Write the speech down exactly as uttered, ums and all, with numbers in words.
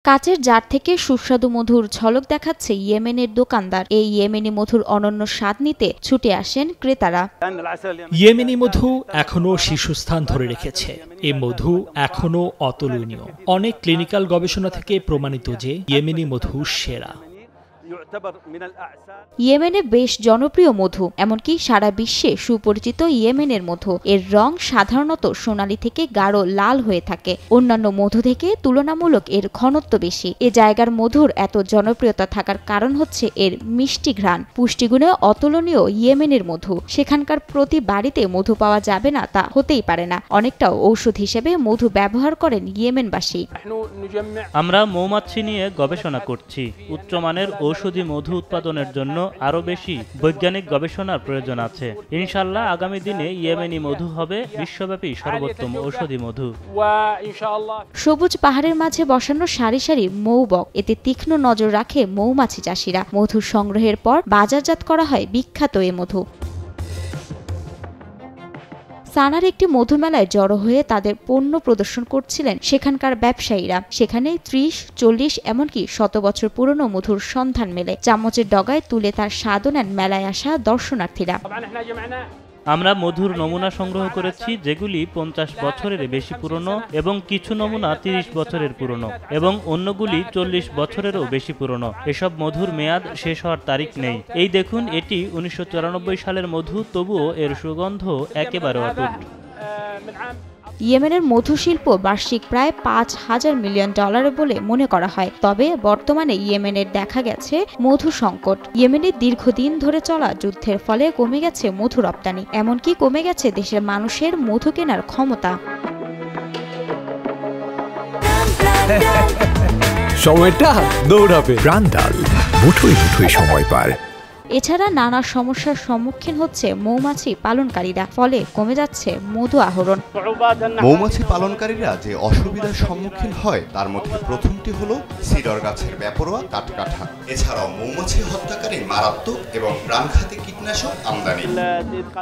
কাচের জার থেকে সুস্বাদু মধুর ঝলক দেখাচ্ছে ইয়েমেনের দোকানদার। এই ইয়েমেনি মধুর অনন্য স্বাদ নিতে ছুটে আসেন ক্রেতারা। ইয়েমেনি মধু এখনো শীর্ষস্থান ধরে রেখেছে। এই মধু এখনো অতুলনীয়। অনেক ক্লিনিক্যাল গবেষণা থেকে প্রমাণিত যে ইয়েমেনি মধু সেরা। ইয়েমেনে বেশ জনপ্রিয় মধু, এমনকি সারা বিশ্বে সুপরিচিত ইয়েমেনের মধু। এর রং সাধারণত সোনালী থেকে গাঢ় লাল হয়ে থাকে। অন্যান্য মধু থেকে তুলনামূলক এর ঘনত্ব বেশি। এ জায়গার মধুর এত জনপ্রিয়তা থাকার কারণ হচ্ছে এর মিষ্টি ঘ্রাণ। পুষ্টিগুণে অতুলনীয় ইয়েমেনের মধু। সেখানকার প্রতি বাড়িতে মধু পাওয়া যাবে না তা হতেই পারে না। অনেকটাও ঔষধ হিসেবে মধু ব্যবহার করেন ইয়েমেনবাসী। আমরা মৌমাছি নিয়ে গবেষণা করছি। উচ্চমানের ঔষধি মধু উৎপাদনের জন্য আরো বেশি বৈজ্ঞানিক গবেষণার প্রয়োজন আছে। ইনশাআল্লাহ আগামী দিনে ইয়েমেনি মধু হবে বিশ্বব্যাপী সর্বোত্তম ঔষধি মধু। সবুজ পাহাড়ের মাঝে বসানো সারি সারি মৌবক, এতে তীক্ষ্ণ নজর রাখে মৌমাছি চাষিরা। মধু সংগ্রহের পর বাজারজাত করা হয় বিখ্যাত এ মধু। সানার একটি মধু মেলায় জড়ো হয়ে তাদের পণ্য প্রদর্শন করছিলেন সেখানকার ব্যবসায়ীরা। সেখানে ত্রিশ চল্লিশ এমনকি শত বছর পুরনো মধুর সন্ধান মেলে। চামচের ডগায় তুলে তার স্বাদ নেন মেলায় আসা দর্শনার্থীরা। আমরা মধুর নমুনা সংগ্রহ করেছি যেগুলি পঞ্চাশ বছরের বেশি পুরনো এবং কিছু নমুনা তিরিশ বছরের পুরনো এবং অন্যগুলি চল্লিশ বছরেরও বেশি পুরনো। এসব মধুর মেয়াদ শেষ হওয়ার তারিখ নেই। এই দেখুন, এটি উনিশশো চুরানব্বই সালের মধু, তবুও এর সুগন্ধ একেবারে অটুট। ইয়েমেনের মধু শিল্প বার্ষিক প্রায় পাঁচ হাজার মিলিয়ন ডলার বলে মনে করা হয়। তবে বর্তমানে ইয়েমেনের দেখা গেছে মধু সংকট। ইয়েমেনের দীর্ঘদিন ধরে চলা যুদ্ধের ফলে কমে গেছে মধু রপ্তানি, এমনকি কমে গেছে দেশের মানুষের মধু কেনার ক্ষমতা। সময়টা দৌড়াবে। প্রাণডাল মুঠোয় মুঠোয় সময় পার। এছাড়া নানা সমস্যার সম্মুখীন হচ্ছে মৌমাছি পালনকারীরা, ফলে কমে যাচ্ছে মধু আহরণ। মৌমাছি পালনকারীরা যে অসুবিধার সম্মুখীন হয় তার মধ্যে প্রথমটি হলো সিডর গাছের বেপরোয়া কাঠকাটা। এছাড়াও মৌমাছি হত্যাকারী মারাত্মক এবং প্রাণঘাতী কীটনাশক আমদানি।